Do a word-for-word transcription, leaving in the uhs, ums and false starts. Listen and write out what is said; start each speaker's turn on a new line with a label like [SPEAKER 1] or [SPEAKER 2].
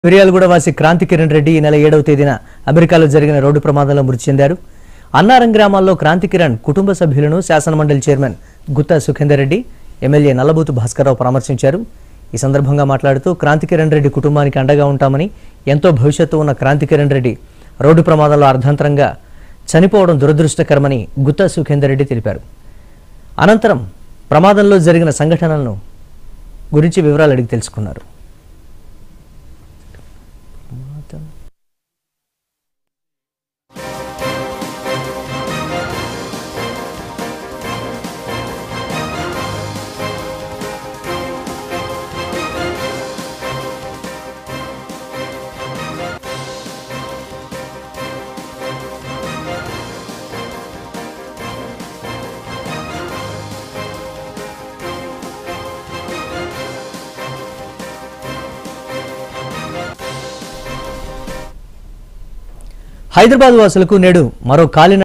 [SPEAKER 1] మిర్యాలగూడ వాసి క్రాంతి కిరణ్ రెడ్డి ఈ నెల ఏడవ తేదీన అమెరికాలో జరిగిన రోడ్డు ప్రమాదంలో మృతి చెందారు. అన్నారం గ్రామాల్లో క్రాంతి కిరణ్ కుటుంబ సభ్యులను శాసనమండలి చైర్మన్ గుత్తా సుఖేందర్ రెడ్డి, ఎమ్మెల్యే నల్లబోతు భాస్కర్రావు పరామర్శించారు. ఈ సందర్భంగా మాట్లాడుతూ క్రాంతి కిరణ్ రెడ్డి కుటుంబానికి అండగా ఉంటామని, ఎంతో భవిష్యత్తు ఉన్న క్రాంతి కిరణ్ రెడ్డి రోడ్డు ప్రమాదంలో అర్ధాంతరంగా చనిపోవడం దురదృష్టకరమని గుత్తా సుఖేందర్ రెడ్డి తెలిపారు. అనంతరం ప్రమాదంలో జరిగిన సంఘటనలను గురించి వివరాలు అడిగి తెలుసుకున్నారు. హైదరాబాద్ వాసులకు నేడు మరో కాలిన